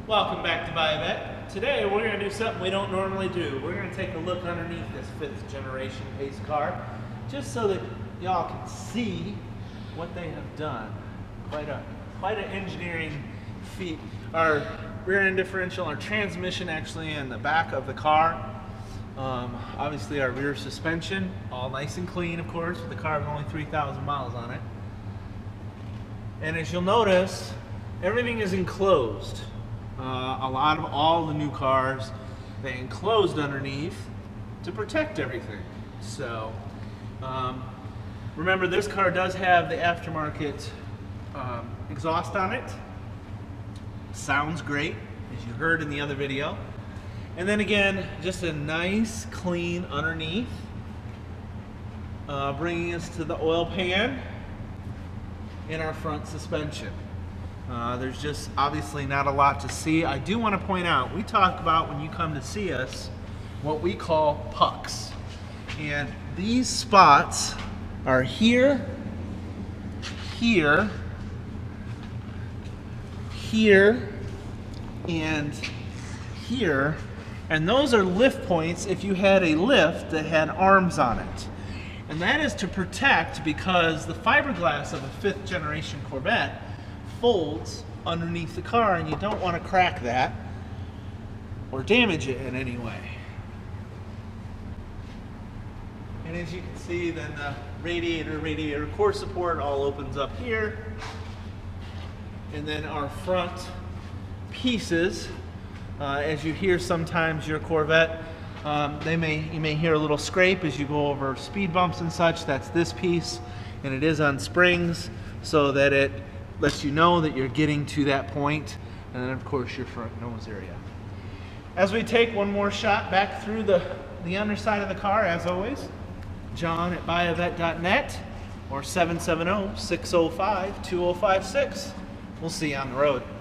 Welcome back to Buyavette. Today we're going to do something we don't normally do. We're going to take a look underneath this 5th generation Pace car, just so that y'all can see what they have done. Quite an engineering feat. Our rear end differential, our transmission actually in the back of the car. Obviously our rear suspension, all nice and clean, of course, with the car with only 3,000 miles on it. And as you'll notice, everything is enclosed. All the new cars, they enclosed underneath to protect everything. So, remember this car does have the aftermarket exhaust on it. Sounds great, as you heard in the other video. And then again, just a nice clean underneath, bringing us to the oil pan in our front suspension. There's just obviously not a lot to see. I do want to point out, we talk about when you come to see us what we call pucks. And these spots are here, here, here, and here. And those are lift points if you had a lift that had arms on it. And that is to protect, because the fiberglass of a 5th generation Corvette folds underneath the car, and you don't want to crack that or damage it in any way. And as you can see, then the radiator core support all opens up here, and then our front pieces, as you hear sometimes your Corvette, you may hear a little scrape as you go over speed bumps and such. That's this piece, and it is on springs so that it lets you know that you're getting to that point. And then of course your front nose area. As we take one more shot back through the underside of the car, as always, John at Buyavette.net or 770-605-2056. We'll see you on the road.